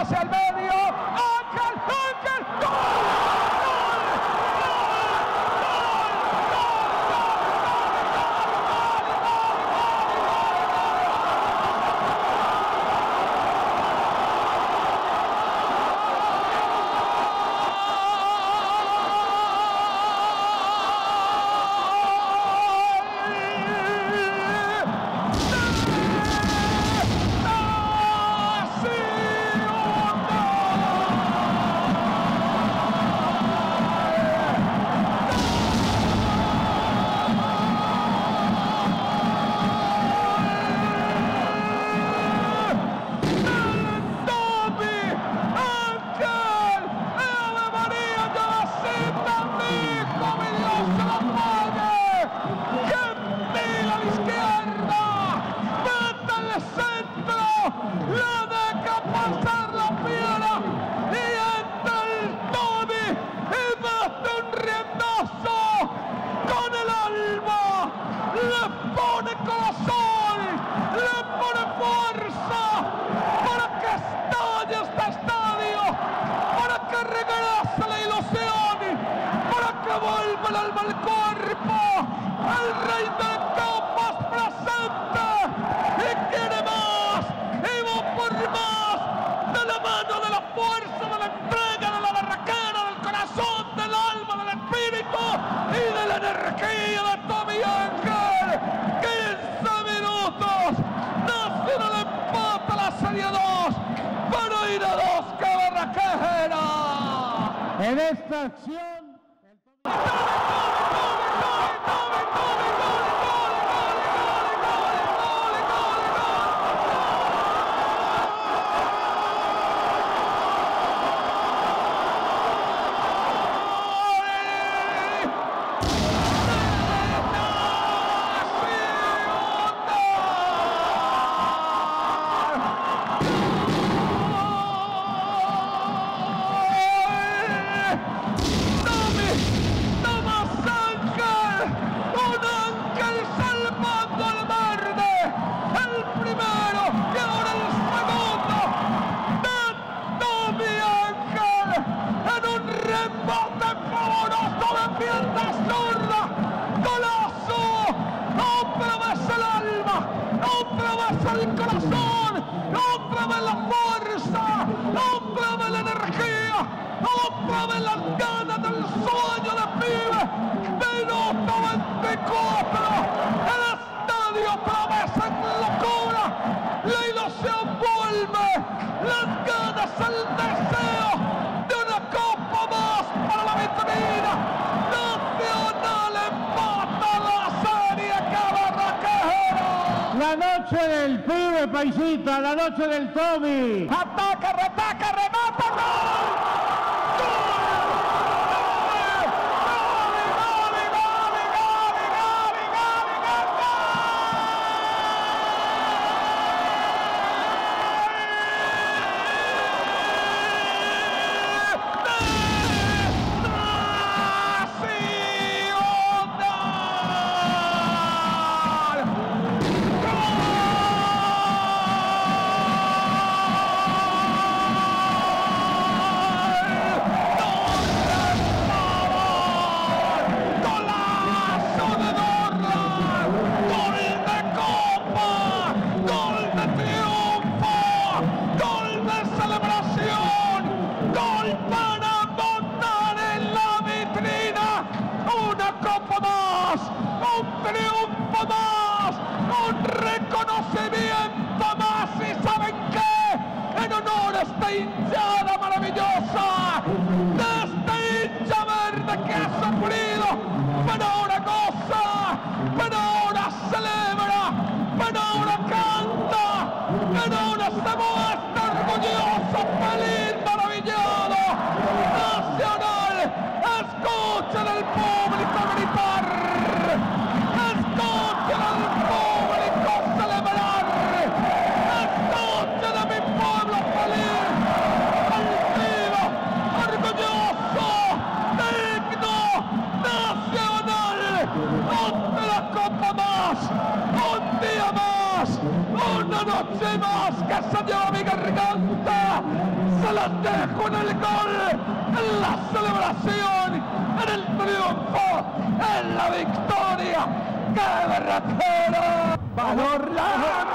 hacia el medio. Ángel, ¡gol! Vuelve el alma al cuerpo, el rey del caos presente y quiere más, y va por más, de la mano, de la fuerza, de la entrega, de la barraquera, del corazón, del alma, del espíritu y de la energía de Tommy Ángel. 15 minutos, Nacional empata la Serie 2, pero ir a 2 que barraquera. En esta acción el corazón, otra vez la fuerza, otra vez la energía, otra vez las ganas del sueño de pibe. Minuto 24, el estadio promesa en locura, la ilusión vuelve, las ganas, el deseo de una copa más para la vitrina. Nacional empata la Serie Barraquera. la noche del pibe, paisita, la noche del Tommy. Ataca, retaca, remata, ¡gol! Esta hinchada maravillosa, de esta hincha verde que ha sufrido, pero ahora goza, pero ahora celebra, pero ahora canta, pero ahora se muestra orgulloso, feliz, maravillado. Nacional, escuchen al público gritar, escuchen al público celebrar, escuchen a mi pueblo feliz. Un día más, una noche más que se lleva mi garganta. Se las dejo en el gol, en la celebración, en el triunfo, en la victoria. ¡Qué berraquero! ¡Valor la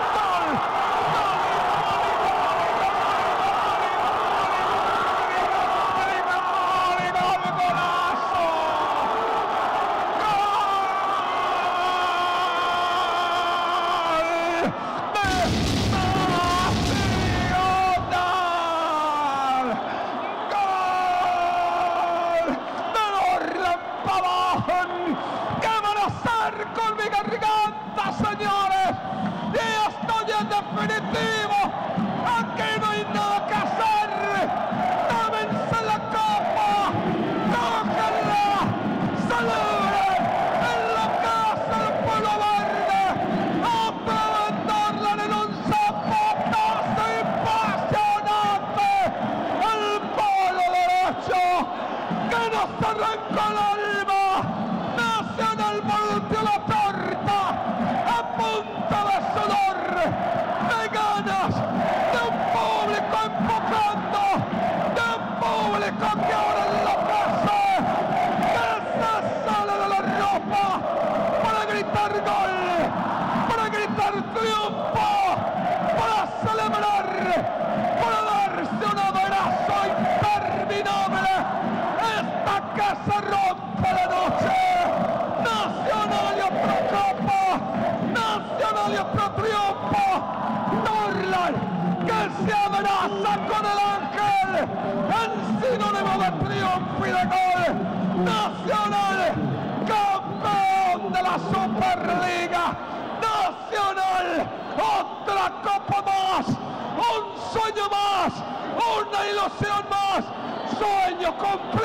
con mi garganta, señores, y estoy en definitivo. Aquí no hay nada que hacer. Tómense la copa, tóquenla, saluden en la casa del Pueblo Verde, a preventarla en un zapotazo impresionante al polo derecho que nos arrancó el alma. Nacional volteó la torta a punta de sudor, de ganas, de un público empujando, de un público que ahora enloquece, que se sale de la ropa para gritar gol, para gritar triunfo, para celebrar, para darse un abrazo interminable. Esta que se rompe la noche. Nacional y otro copa, Nacional y otro triunfo. Dorlan que se abraza con el ángel en sinónimo de triunfo y de gol. Nacional, campeón de la Superliga. Nacional, otra copa más, un sueño más, una ilusión más, sueño cumplido.